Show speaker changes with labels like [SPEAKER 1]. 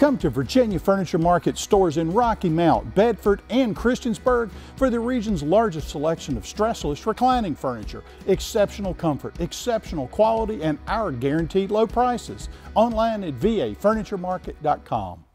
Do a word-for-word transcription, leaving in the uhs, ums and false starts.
[SPEAKER 1] Come to Virginia Furniture Market stores in Rocky Mount, Bedford, and Christiansburg for the region's largest selection of stressless reclining furniture, exceptional comfort, exceptional quality, and our guaranteed low prices. Online at v a furniture market dot com.